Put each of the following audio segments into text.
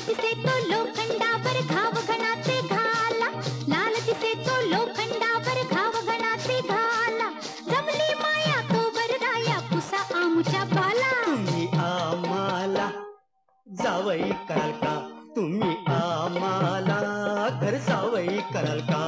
दिसे तो लोखंडावर घाव घणाचे घाला, लाल दिसे तो लोखंडावर घाव घणाचे घाला. जमली माया तो बरदाया पुसा आमुच्या बाला. तुम्ही आम्हाला जावई कराल का? तुम्ही आम्हाला घर जावई कराल का?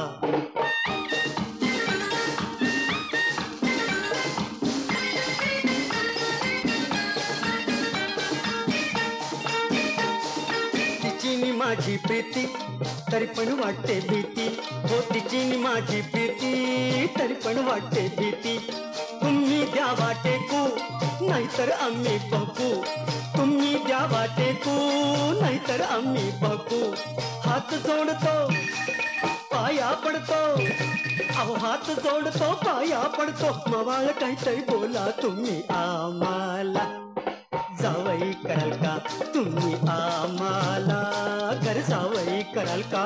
तिची नि माझी प्रीती तरी पण वाटते भीती. हो तिची नि माझी प्रीती तरी पण वाटते भीती. तुम्ही द्यावा टेकू नाहीतर आम्ही बघू. तुम्ही द्यावा टेकू नाहीतर आम्ही बघू. हात जोडतो पाया पडतो, अहो हात जोडतो पाया पडतो. मवाळ काहीतरी बोला. तुम्ही आम्हाला जावई कराल का? तुम्ही आम्हाला घर जावई कराल का?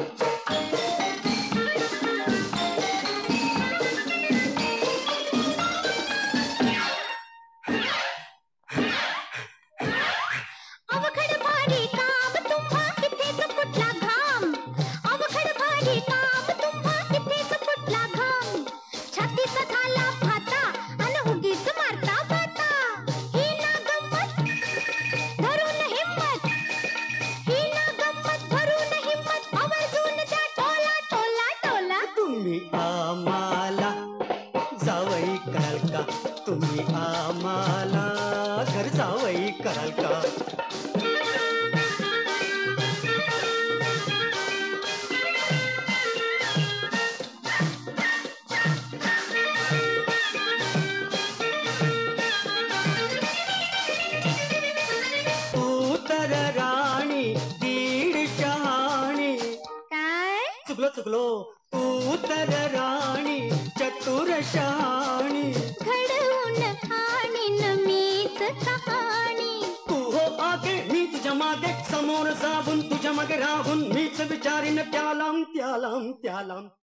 अवघड भारी काम तुम्हा कितीच फुटला घाम. अवघड भारी काम तुम्हा कितीच फुटला घाम. छातीचा झाला फाता अन उगीच मारता बाता. ही ना गंमत धरून हिम्मत, ही ना गंमत धरून हिम्मत. आवर्जून द्या टोला टोला टोला. तुम्ही आम्हाला जावई कराल का? तुम्ही आम्हाला घर जावई कराल का? तू तर राणी दीड शहाणी. काय चुकलो तू तर राणी चतुर शहाणी. घडवून आणीन मीच कहाणी. तू हो आगे मी तुझ्या मागे, समोर जाऊन तुझ्या मागे राहून मीच विचारीन त्यालाम त्यालाम त्यालाम.